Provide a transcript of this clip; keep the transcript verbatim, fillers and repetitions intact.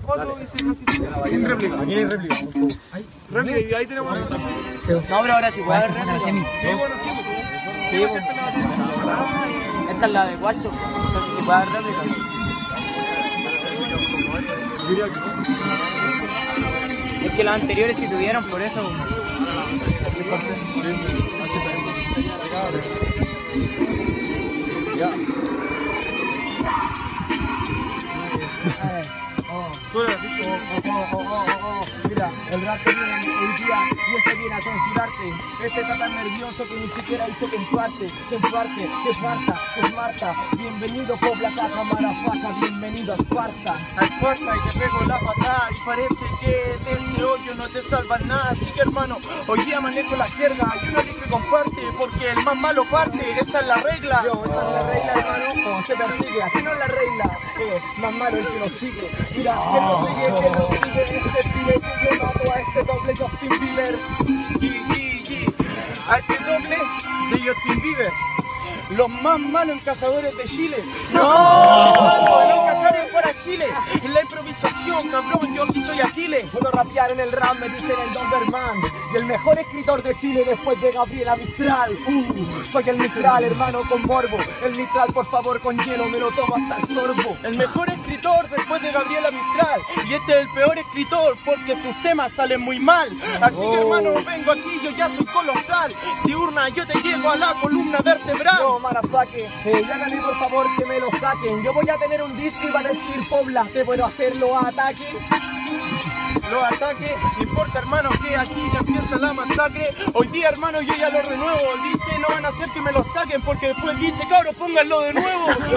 cuatro y se clasifica. Sin réplica. Aquí hay réplica. Réplica, y ahí tenemos la clase. No, pero ahora sí puede haber réplica. Sí, bueno, sí. Sí, pues esta es la batería. Esta es la de cuarto. Entonces sí puede haber réplica. Diría que no. Es que los anteriores sí tuvieron, por eso. Ya. Suena, ¿viste? Mira, el rap que viene hoy día y este viene a censurarte. Este está tan nervioso que ni siquiera hizo contuarte. Contuarte, que falta, que Marta. Bienvenido Pobla Caja, Marafaca, bienvenido a Esparta. A Esparta y te pego la patada y parece que de ese hoyo no te salvas nada. Así que hermano, hoy día manejo la jerga y uno libre comparte porque el más malo parte, esa es la regla. Yo, esa es la regla, hermano, como se persigue, así no es la regla. Eh, más malo el que nos sigue. Mira, que nos sigue, que nos sigue este pibe que yo mato a este doble Justin Bieber. Y, y, y, a este doble de Justin Bieber. Los más malos encajadores de Chile. ¡No! ¡No encajaron para Chile! En la improvisación, cabrón, yo aquí soy Aquiles. Puedo rapear en el rap, me dicen el Doberman. Y el mejor escritor de Chile después de Gabriela Mistral. Uh, soy el Mistral, hermano, con morbo. El Mistral, por favor, con hielo, me lo tomo hasta el sorbo. El mejor escritor después de Gabriela Mistral. Y este es el peor escritor porque sus temas salen muy mal. Así que hermano, vengo aquí, yo ya soy colosal. Diurna, yo te llego a la columna vertebral. No, marafaque, eh, ya gané, por favor, que me lo saquen. Yo voy a tener un disco y va a decir, Pobla, te puedo hacer los ataques. Los ataques, no importa hermano que aquí ya empieza la masacre. Hoy día hermano yo ya lo renuevo. Dice no van a hacer que me lo saquen porque después dice cabros pónganlo de nuevo.